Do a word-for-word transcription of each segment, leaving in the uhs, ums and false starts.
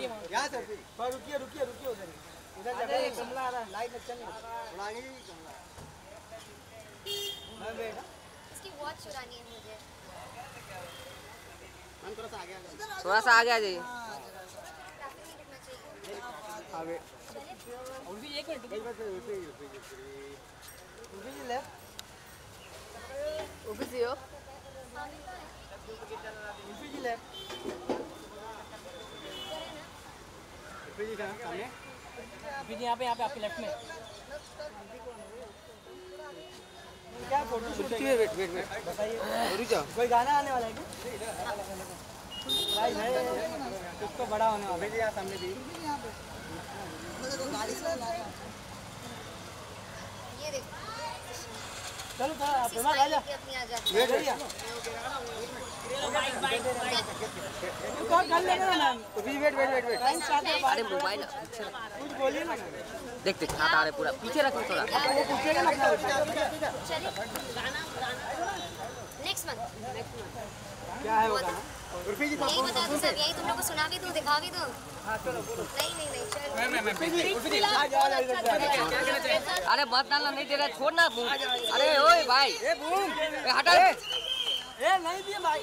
यहाँ से रुकिए रुकिए रुकिए उधर उधर जगह कमला आ रहा है लाइट अच्छा नहीं उड़ानी कमला इसकी वॉच चुरानी है मुझे। हम थोड़ा सा आगे आ थोड़ा सा आगे आ जाइए आगे उर्फी एक मिनट उर्फी जी लेफ्ट उर्फी जी हो उर्फी जी लेफ्ट उर्फी जी कहाँ सामने उर्फी जी यहाँ पे यहाँ पे आपके लेफ्ट में क्या फोटो शूट है वेट वेट वेट बताइए रुक जाओ कोई गाना आने वाला है क्या नहीं कुछ तो बड़ा होने वाला है यहाँ सामने भी ये देख चलो थोड़ा प्रेमा आ जा अपनी आ जा वेट करिए तू कौन कर लेगा ना अभी wait wait wait wait time start है अरे मोबाइल कुछ बोलिए ना देख देख हाथ आ रहे पूरा पीछे रखो थोड़ा वो पूछेगा ना चलिए नेक्स्ट मंथ क्या है वो गाना उर्फी जी यही बता दूं सब यही तुम लोग को सुना भी दूं दिखा भी दूं। हां चलो बोलो नहीं नहीं नहीं चलो मैं मैं मैं उर्फी जी आ जा आ जा अरे मत डालना नहीं दे रहा छोड़ ना बूम अरे ओए भाई ए बूम हटा ए नहीं दिए भाई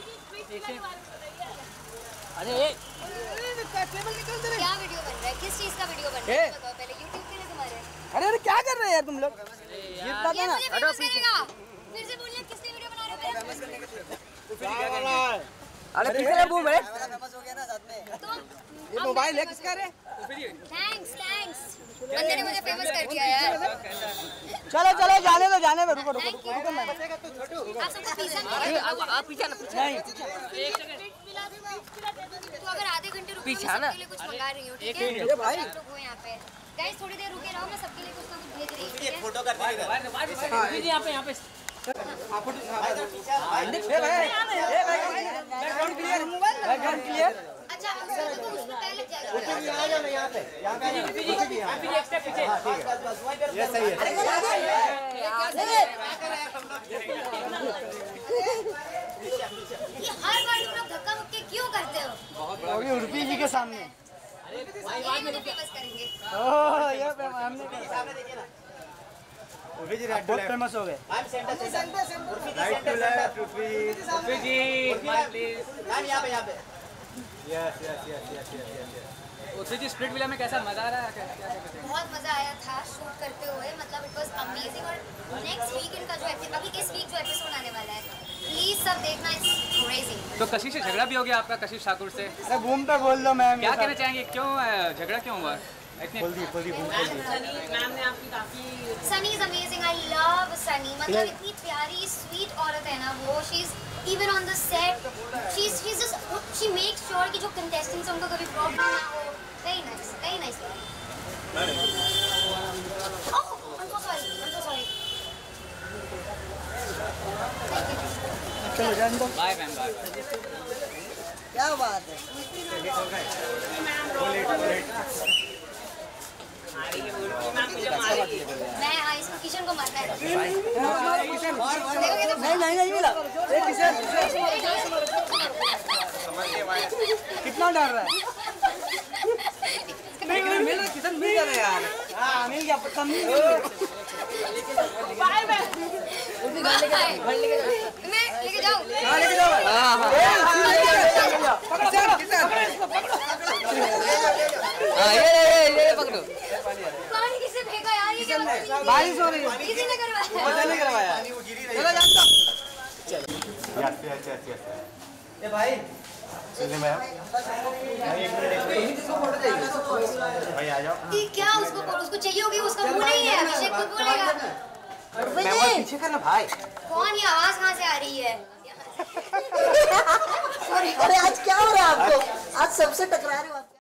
अरे ए टेबल निकल दे क्या वीडियो बन रहा है किस चीज का वीडियो बन रहा है बताओ पहले YouTube के लिए तुम्हारे। अरे अरे क्या कर रहे हैं यार तुम लोग ये बता ये ना मुझे फेमस करेगा फिर से बोलिए किसने वीडियो बना रहे हो मेरा। अरे किसने बूम है फेमस हो गया ना साथ में तो ये मोबाइल है किसका रे थैंक्स थैंक्स बंदे ने मुझे फेमस कर दिया यार। चलो चलो जाने दो जाने दो रुको रुको Thank you. रुको मैं बचेगा तो छोटू आप सबको पिज्जा अरे मिलेगा आप पीछे ना पीछे नहीं तो अगर आधे घंटे रुको पीछे मैं ना। सबके लिए कुछ मंगा रही हूँ ठीक है ये भाई। आप लोग हो यहाँ पे गाइस थोड़ी देर रुके रहो मैं सबके लिए कुछ ना कुछ भेज रही हूँ ठीक है। फोटो कर दे इधर यहाँ पे यहाँ पे ए भाई ए भाई बैकग्राउंड क्लियर बैकग्राउंड क्लियर अच्छा हम सब तो उसमें पहले लग जाएगा। आ जाओ ना यहाँ पे यहाँ पे एक स्टेप पीछे हां ठीक है बस वहीं पे ये सही है ये हर बार तुम लोग धक्का मुक्की क्यों करते हो? होगी उर्फी जी के सामने ये मुझे फेमस करेंगे। ओह ये पे हमने सामने देखिए ना उर्फी जी बहुत फेमस हो गए ma'am centre centre Urfi ji centre centre Urfi Urfi ji please ma'am यहां पे यहां पे yes yes yes yes yes Urfi ji Splitsvilla में कैसा मजा आ रहा है क्या क्या कहते हैं बहुत मजा आया था शूट करते हुए मतलब इट वाज अमेजिंग और नेक्स्ट वीक इनका जो एपिसोड अभी इस वीक जो एपिसोड आने वाला है प्लीज सब देखना इट्स क्रेजी। तो कशिश से झगड़ा भी हो गया आपका कशिश ठाकुर से अरे बूम पे बोल दो मैम क्या कहना चाहेंगे क्यों अ, झगड़ा क्यों हुआ इतने बोल दी बोल दी बूम बोल दी Sunny is amazing I love Sunny मतलब इतनी प्यारी स्वीट औरत है ना वो she is even on the set she is she just she makes sure कि जो कंटेस्टेंट्स उनको कभी प्रॉब्लम ना हो। Very nice very nice oh I am so sorry I am so sorry चलो जान दो बाय मैम बाय क्या बात है मैं हाँ इसको किशन को मारना है। नहीं नहीं नहीं मिला एक किशन कितना डर रहा है नहीं नहीं मिल रहा किशन मिल रहा है यार हाँ मिल गया पक्का मिल गया बाय बाय मैं लेके जाऊँ हाँ लेके जाओ हाँ हाँ किशन किशन हाँ ये ये ये पकड़ो पानी किसने फेंका यार ये क्या बात है? बारिश हो रही है किसी ने करवाया मजा नहीं करवाया चलो जान दो यस यस यस यस ए भाई सुनिए मैम एक मिनट भाई आ जाओ कि क्या उसको उसको चाहिए होगी उसका मुंह नहीं है अभिषेक खुद बोलेगा। मैं वो पीछे करना भाई कौन ये आवाज कहाँ से आ रही है? अरे आज क्या हो रहा है आपको? आज सबसे टकरा रहे हो आप।